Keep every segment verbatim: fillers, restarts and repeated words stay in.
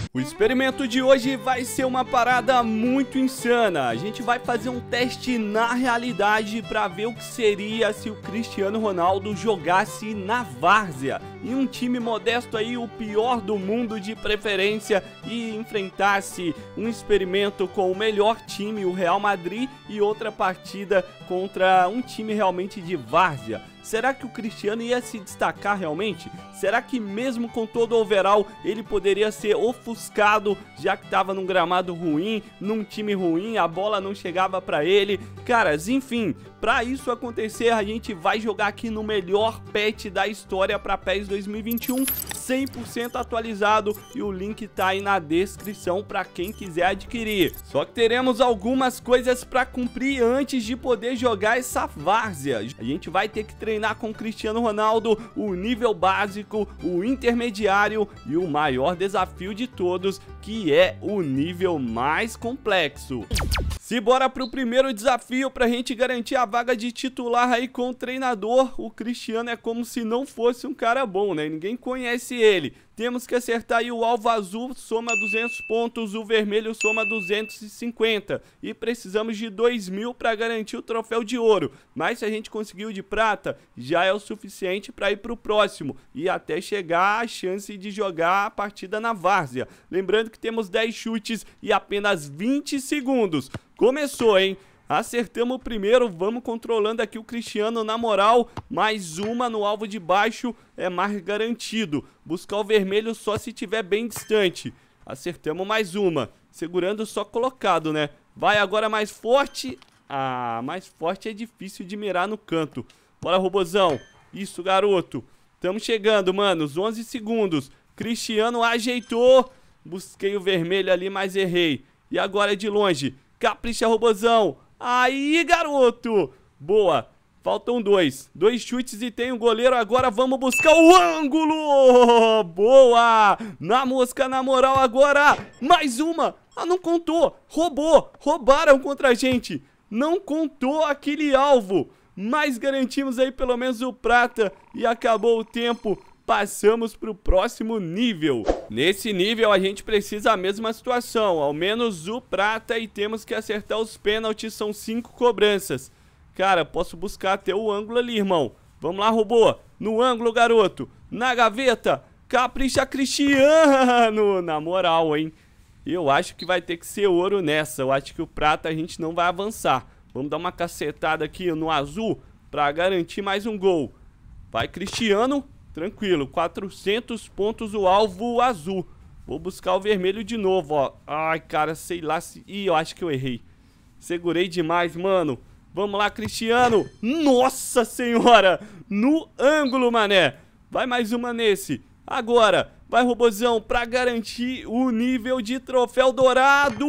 O experimento de hoje vai ser uma parada muito insana. A gente vai fazer um teste na realidade para ver o que seria se o Cristiano Ronaldo jogasse na várzea, em um time modesto aí, o pior do mundo de preferência, e enfrentasse um experimento com o melhor time, o Real Madrid, e outra partida contra um time realmente de várzea. Será que o Cristiano ia se destacar realmente? Será que mesmo com todo o overall ele poderia ser ofuscado, já que estava num gramado ruim, num time ruim, a bola não chegava para ele? Caras, enfim, para isso acontecer a gente vai jogar aqui no melhor patch da história para PES dois mil e vinte e um, cem por cento atualizado, e o link tá aí na descrição para quem quiser adquirir. Só que teremos algumas coisas para cumprir antes de poder jogar essa várzea. A gente vai ter que treinar com o Cristiano Ronaldo o nível básico, o intermediário e o maior desafio de todos, que é o nível mais complexo. Simbora pro primeiro desafio pra gente garantir a vaga de titular aí com o treinador. O Cristiano é como se não fosse um cara bom, né? Ninguém conhece ele. Temos que acertar aí o alvo azul, soma duzentos pontos, o vermelho soma duzentos e cinquenta. E precisamos de dois mil para garantir o troféu de ouro. Mas se a gente conseguir o de prata, já é o suficiente para ir pro próximo. E até chegar a chance de jogar a partida na várzea. Lembrando que temos dez chutes e apenas vinte segundos. Começou, hein? Acertamos o primeiro, vamos controlando aqui o Cristiano na moral. Mais uma no alvo de baixo é mais garantido. Buscar o vermelho só se tiver bem distante. Acertamos mais uma, segurando só colocado, né? Vai agora mais forte. Ah, mais forte é difícil de mirar no canto. Bora, robozão. Isso, garoto. Estamos chegando, manos, onze segundos. Cristiano ajeitou. Busquei o vermelho ali, mas errei. E agora é de longe. Capricha, robozão. Aí, garoto. Boa. Faltam dois. Dois chutes e tem o goleiro. Agora vamos buscar o ângulo. Boa. Na mosca, na moral agora. Mais uma. Ah, não contou. Roubou. Roubaram contra a gente. Não contou aquele alvo. Mas garantimos aí pelo menos o prata. E acabou o tempo. Passamos para o próximo nível. Nesse nível a gente precisa a mesma situação, ao menos o prata, e temos que acertar os pênaltis, são cinco cobranças. Cara, posso buscar até o ângulo ali, irmão. Vamos lá, robô. No ângulo, garoto. Na gaveta. Capricha, Cristiano. Na moral, hein. Eu acho que vai ter que ser ouro nessa. Eu acho que o prata a gente não vai avançar. Vamos dar uma cacetada aqui no azul para garantir mais um gol. Vai, Cristiano. Tranquilo, quatrocentos pontos o alvo azul. Vou buscar o vermelho de novo, ó. Ai, cara, sei lá se... Ih, eu acho que eu errei. Segurei demais, mano. Vamos lá, Cristiano. Nossa senhora. No ângulo, mané. Vai mais uma nesse. Agora. Vai, robozão, pra garantir o nível de troféu dourado.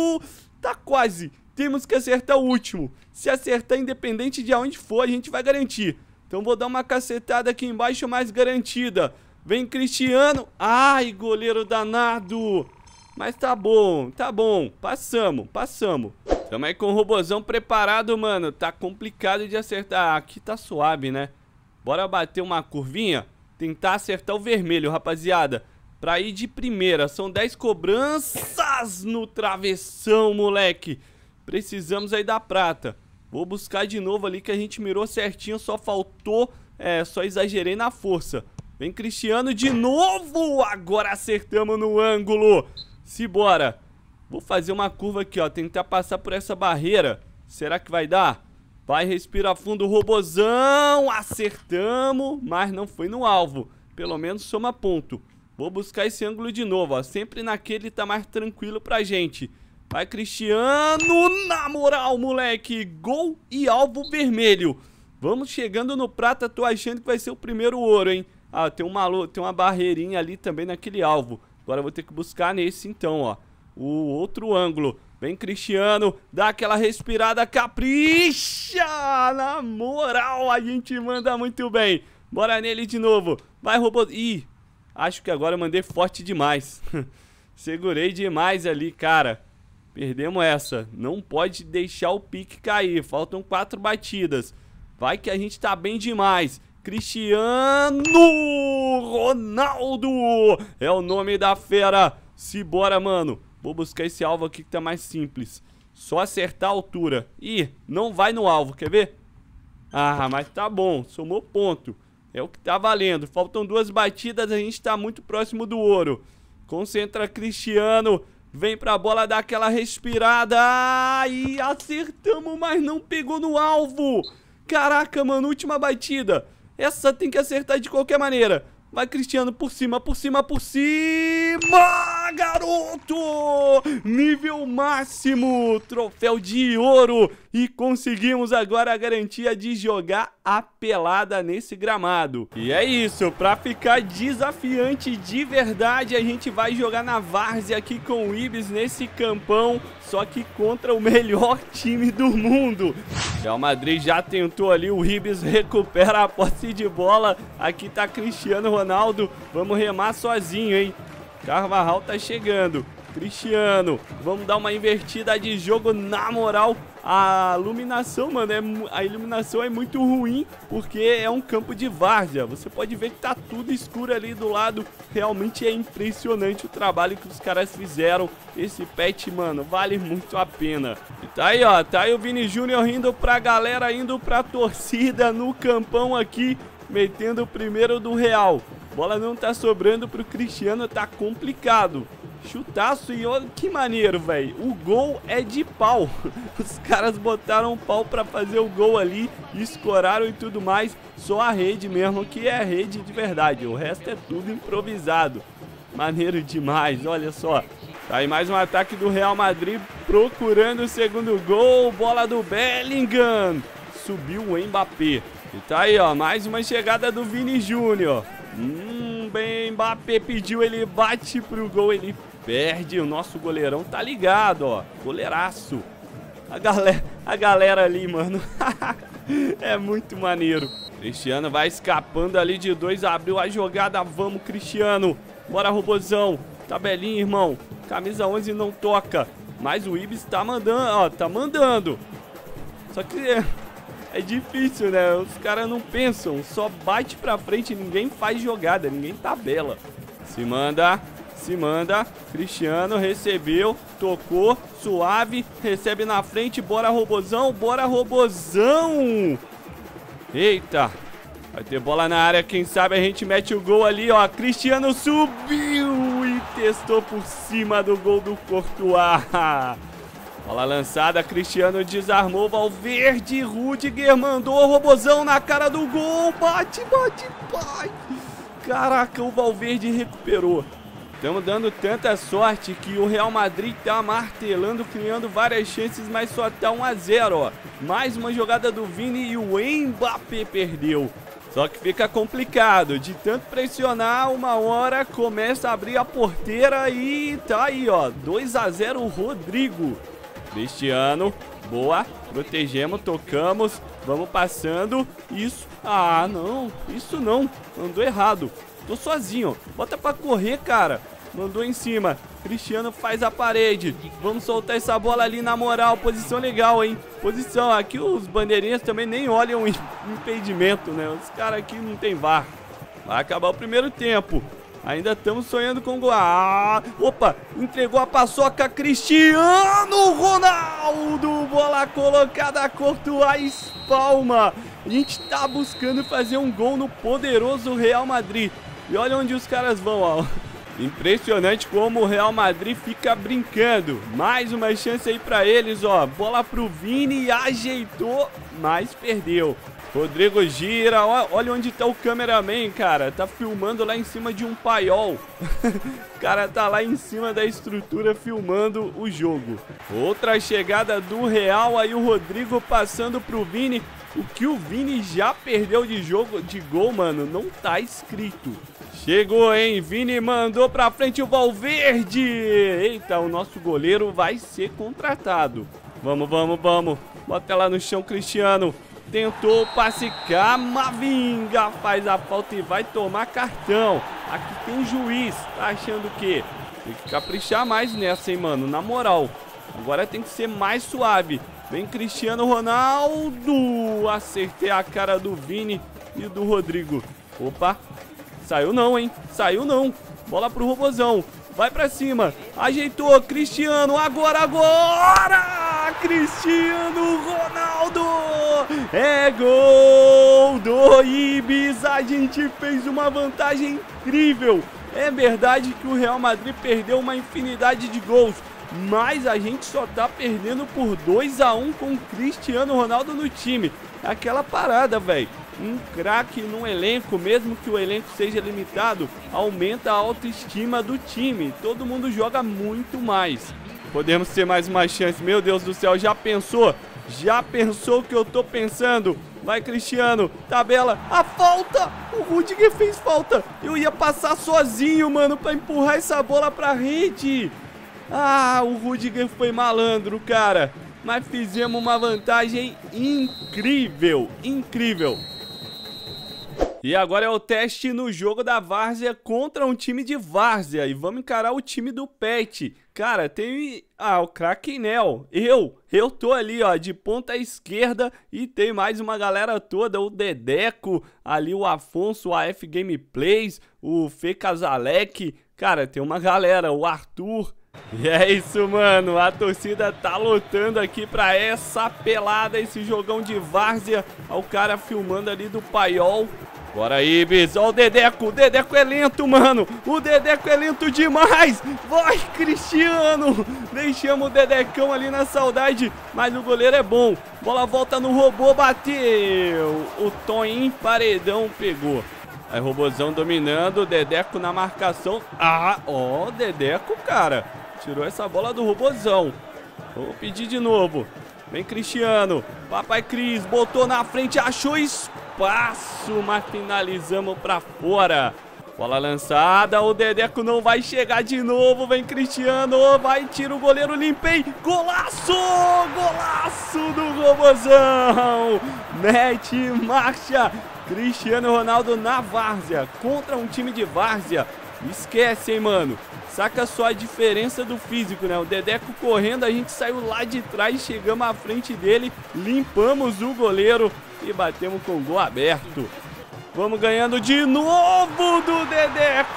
Tá quase. Temos que acertar o último. Se acertar, independente de aonde for, a gente vai garantir. Então vou dar uma cacetada aqui embaixo mais garantida. Vem, Cristiano. Ai, goleiro danado. Mas tá bom, tá bom. Passamos, passamos. Tamo aí com o robozão preparado, mano. Tá complicado de acertar. Aqui tá suave, né? Bora bater uma curvinha. Tentar acertar o vermelho, rapaziada. Pra ir de primeira. São dez cobranças no travessão, moleque. Precisamos aí da prata. Vou buscar de novo ali que a gente mirou certinho, só faltou, é, só exagerei na força. Vem, Cristiano, de novo! Agora acertamos no ângulo. Simbora. Vou fazer uma curva aqui, ó, tentar passar por essa barreira. Será que vai dar? Vai, respira fundo, robozão. Acertamos, mas não foi no alvo. Pelo menos soma ponto. Vou buscar esse ângulo de novo, ó, sempre naquele tá mais tranquilo pra gente. Vai, Cristiano, na moral, moleque, gol e alvo vermelho. Vamos chegando no prata, tô achando que vai ser o primeiro ouro, hein. Ah, tem uma, tem uma barreirinha ali também naquele alvo. Agora eu vou ter que buscar nesse então, ó, o outro ângulo. Vem, Cristiano, dá aquela respirada, capricha. Na moral, a gente manda muito bem. Bora nele de novo. Vai, robô. Ih, acho que agora eu mandei forte demais. Segurei demais ali, cara. Perdemos essa. Não pode deixar o pique cair. Faltam quatro batidas. Vai que a gente tá bem demais. Cristiano Ronaldo é o nome da fera. Simbora, mano. Vou buscar esse alvo aqui que tá mais simples. Só acertar a altura. Ih, não vai no alvo, quer ver? Ah, mas tá bom, somou ponto. É o que tá valendo. Faltam duas batidas, a gente tá muito próximo do ouro. Concentra, Cristiano. Vem pra bola, dá aquela respirada. E acertamos, mas não pegou no alvo. Caraca, mano, última batida. Essa tem que acertar de qualquer maneira. Vai, Cristiano, por cima, por cima, por cima, garoto! Nível máximo, troféu de ouro. E conseguimos agora a garantia de jogar a pelada nesse gramado. E é isso, pra ficar desafiante de verdade, a gente vai jogar na várzea aqui com o Ibis nesse campão, só que contra o melhor time do mundo. Real Madrid já tentou ali, o Ibis recupera a posse de bola. Aqui tá Cristiano Ronaldo, vamos remar sozinho, hein? Carvajal tá chegando. Cristiano, vamos dar uma invertida de jogo na moral. A iluminação, mano, é, a iluminação é muito ruim porque é um campo de várzea. Você pode ver que tá tudo escuro ali do lado. Realmente é impressionante o trabalho que os caras fizeram. Esse patch, mano, vale muito a pena. E tá aí, ó, tá aí o Vini Júnior indo pra galera, indo pra torcida no campão aqui, metendo o primeiro do Real. Bola não tá sobrando pro Cristiano, tá complicado. Chutaço e olha que maneiro, velho. O gol é de pau. Os caras botaram um pau pra fazer o gol ali, escoraram e tudo mais. Só a rede mesmo que é rede de verdade. O resto é tudo improvisado. Maneiro demais, olha só. Tá aí mais um ataque do Real Madrid procurando o segundo gol. Bola do Bellingham. Subiu o Mbappé. E tá aí, ó, mais uma chegada do Vini Júnior. Hum, bem, Mbappé pediu, ele bate pro gol, ele perde. O nosso goleirão tá ligado, ó. Goleiraço. A galera, a galera ali, mano. É muito maneiro. Cristiano vai escapando ali de dois. Abriu a jogada. Vamos, Cristiano. Bora, robozão. Tabelinha, irmão. Camisa onze não toca. Mas o Ibis tá mandando, ó. Tá mandando. Só que é, é difícil, né? Os caras não pensam. Só bate pra frente. Ninguém faz jogada. Ninguém tabela. Se manda. Se manda, Cristiano recebeu, tocou, suave, recebe na frente, bora robozão, bora robozão. Eita, vai ter bola na área, quem sabe a gente mete o gol ali, ó. Cristiano subiu e testou por cima do gol do Courtois. Bola lançada, Cristiano desarmou, Valverde, Rudiger mandou, robozão na cara do gol, bate, bate, bate. Caraca, o Valverde recuperou. Estamos dando tanta sorte que o Real Madrid tá martelando, criando várias chances, mas só tá um a zero, ó. Mais uma jogada do Vini e o Mbappé perdeu. Só que fica complicado, de tanto pressionar, uma hora começa a abrir a porteira e tá aí, ó. dois a zero o Rodrigo. Cristiano, boa, protegemos, tocamos, vamos passando. Isso, ah não, isso não, andou errado. Tô sozinho, bota pra correr, cara. Mandou em cima, Cristiano faz a parede. Vamos soltar essa bola ali na moral. Posição legal, hein? Posição, aqui os bandeirinhas também nem olham o impedimento, né? Os caras aqui não tem V A R. Vai acabar o primeiro tempo. Ainda estamos sonhando com gol. Ah, opa, entregou a paçoca, Cristiano Ronaldo. Bola colocada, Courtois, palma. A gente tá buscando fazer um gol no poderoso Real Madrid. E olha onde os caras vão, ó. Impressionante como o Real Madrid fica brincando. Mais uma chance aí pra eles, ó. Bola pro Vini, ajeitou, mas perdeu. Rodrigo gira, ó, olha onde tá o cameraman, cara. Tá filmando lá em cima de um paiol. O cara tá lá em cima da estrutura filmando o jogo. Outra chegada do Real, aí o Rodrigo passando pro Vini. O que o Vini já perdeu de jogo, de gol, mano, não tá escrito. Chegou, hein? Vini mandou pra frente o Valverde. Eita, o nosso goleiro vai ser contratado. Vamos, vamos, vamos. Bota ela no chão, Cristiano. Tentou o passe, Camavinga faz a falta e vai tomar cartão. Aqui tem juiz, tá achando o quê? Tem que caprichar mais nessa, hein, mano, na moral. Agora tem que ser mais suave. Vem Cristiano Ronaldo. Acertei a cara do Vini e do Rodrigo. Opa, saiu não, hein, saiu não. Bola pro robozão. Vai pra cima. Ajeitou, Cristiano. Agora, agora! Cristiano Ronaldo! É gol do Ibis. A gente fez uma vantagem incrível. É verdade que o Real Madrid perdeu uma infinidade de gols, mas a gente só tá perdendo por dois a um com o Cristiano Ronaldo no time. Aquela parada, velho. Um craque no elenco, mesmo que o elenco seja limitado, aumenta a autoestima do time. Todo mundo joga muito mais. Podemos ter mais uma chance. Meu Deus do céu, já pensou? Já pensou o que eu tô pensando? Vai, Cristiano, tabela, a falta, o Rudiger fez falta, eu ia passar sozinho, mano, pra empurrar essa bola pra rede. Ah, o Rudiger foi malandro, cara, mas fizemos uma vantagem incrível, incrível. E agora é o teste no jogo da Várzea contra um time de Várzea. E vamos encarar o time do Pet. Cara, tem... Ah, o Craquenel. Eu, eu tô ali, ó, de ponta esquerda. E tem mais uma galera toda. O Dedeco, ali o Afonso, o A F Gameplays, o Fê Casalec. Cara, tem uma galera, o Arthur. E é isso, mano. A torcida tá lutando aqui pra essa pelada, esse jogão de Várzea. Olha o cara filmando ali do paiol. Bora aí, Ibis. Ó o Dedeco. O Dedeco é lento, mano. O Dedeco é lento demais. Vai, Cristiano. Deixamos o Dedecão ali na saudade. Mas o goleiro é bom. Bola volta no robô. Bateu. O Toninho Paredão pegou. Aí, robôzão dominando. O Dedeco na marcação. Ah, ó, o Dedeco, cara. Tirou essa bola do robôzão. Vou pedir de novo. Vem, Cristiano. Papai Cris. Botou na frente. Achou espaço. Passo, mas finalizamos pra fora. Bola lançada, o Dedeco não vai chegar de novo. Vem, Cristiano, vai, tira o goleiro, limpei. Golaço, golaço do robôzão. Mete marcha. Cristiano Ronaldo na Várzea, contra um time de Várzea. Esquece, hein, mano. Saca só a diferença do físico, né? O Dedeco correndo, a gente saiu lá de trás, chegamos à frente dele, limpamos o goleiro e batemos com o gol aberto. Vamos ganhando de novo do Dedeco.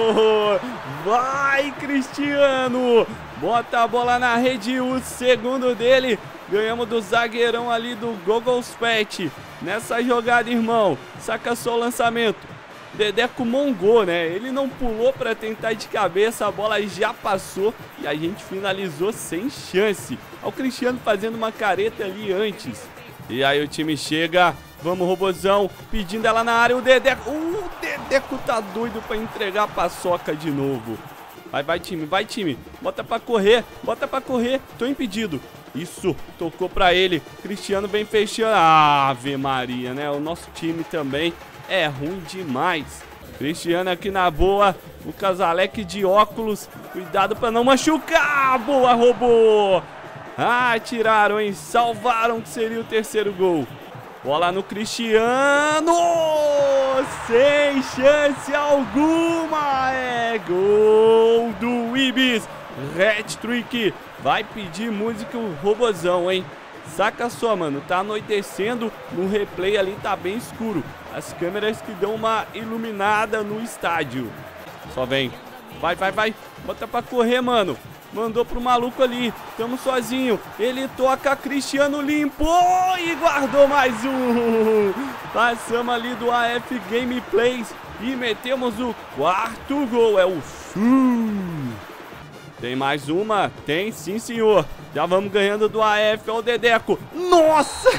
Vai, Cristiano. Bota a bola na rede, o segundo dele. Ganhamos do zagueirão ali do Google's Pet. Nessa jogada, irmão, saca só o lançamento. Dedeco mongou, né? Ele não pulou pra tentar de cabeça, a bola já passou e a gente finalizou sem chance. Olha o Cristiano fazendo uma careta ali antes. E aí o time chega, vamos, robôzão, pedindo ela na área, o Dedeco... Uh, o Dedeco tá doido pra entregar a paçoca de novo. Vai, vai, time, vai, time. Bota pra correr, bota pra correr. Tô impedido. Isso, tocou pra ele. Cristiano vem fechando. Ave Maria, né? O nosso time também é ruim demais. Cristiano aqui na boa. O Casalec de óculos. Cuidado pra não machucar. Boa, robô. Ah, tiraram, hein? Salvaram que seria o terceiro gol. Bola no Cristiano. Sem chance alguma. É gol do Ibis. Hat-trick. Vai pedir música o robôzão, hein? Saca só, mano. Tá anoitecendo. No replay ali tá bem escuro. As câmeras que dão uma iluminada no estádio. Só vem. Vai, vai, vai. Bota pra correr, mano. Mandou pro maluco ali. Tamo sozinho. Ele toca, Cristiano limpou e guardou mais um. Passamos ali do A F Gameplays e metemos o quarto gol. É o Sul. Tem mais uma? Tem sim, senhor. Já vamos ganhando do A F. Olha o Dedeco. Nossa!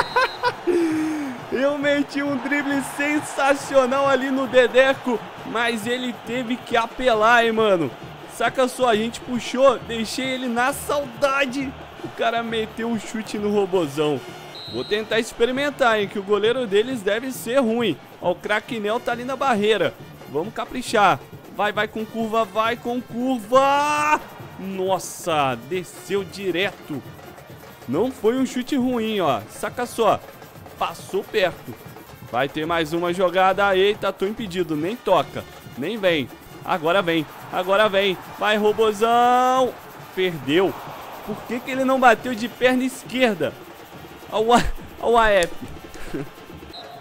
Eu meti um drible sensacional ali no Dedeco, mas ele teve que apelar, hein, mano. Saca só, a gente puxou, deixei ele na saudade. O cara meteu um chute no robôzão. Vou tentar experimentar, hein, que o goleiro deles deve ser ruim. Ó, o Craquenel tá ali na barreira. Vamos caprichar. Vai, vai com curva, vai com curva. Nossa, desceu direto. Não foi um chute ruim, ó. Saca só. Passou perto. Vai ter mais uma jogada. Eita, tô impedido. Nem toca. Nem vem. Agora vem. Agora vem. Vai, robôzão. Perdeu. Por que que ele não bateu de perna esquerda? Ao A F.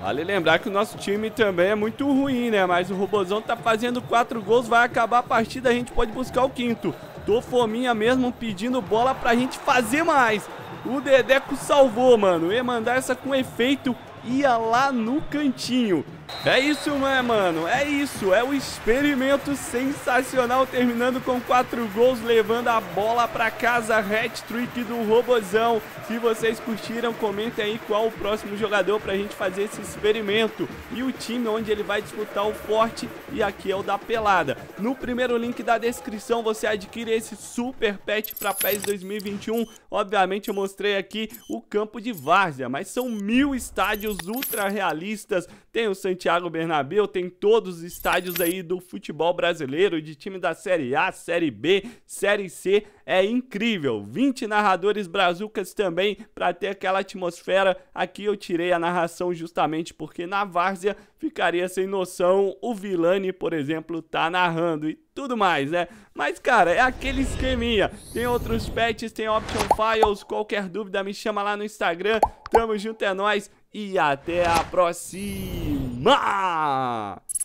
Vale lembrar que o nosso time também é muito ruim, né? Mas o Robozão tá fazendo quatro gols, vai acabar a partida, a gente pode buscar o quinto. Tô fominha mesmo pedindo bola pra gente fazer mais. O Dedeco salvou, mano. Ia mandar essa com efeito, ia lá no cantinho. É isso, né, mano? É isso, é o experimento sensacional, terminando com quatro gols, levando a bola pra casa, hat-trick do Robozão. Se vocês curtiram, comentem aí qual o próximo jogador pra gente fazer esse experimento e o time onde ele vai disputar o forte, e aqui é o da pelada. No primeiro link da descrição você adquire esse super pet pra PES dois mil e vinte e um. Obviamente eu mostrei aqui o campo de várzea, mas são mil estádios ultra realistas. Tem o Santiago Bernabéu, tem todos os estádios aí do futebol brasileiro, de time da Série A, Série B, Série C, é incrível. vinte narradores brazucas também para ter aquela atmosfera. Aqui eu tirei a narração justamente porque na várzea ficaria sem noção o Vilani, por exemplo, tá narrando e tudo mais, né? Mas, cara, é aquele esqueminha. Tem outros patches, tem option files, qualquer dúvida me chama lá no Instagram. Tamo junto, é nóis. E até a próxima!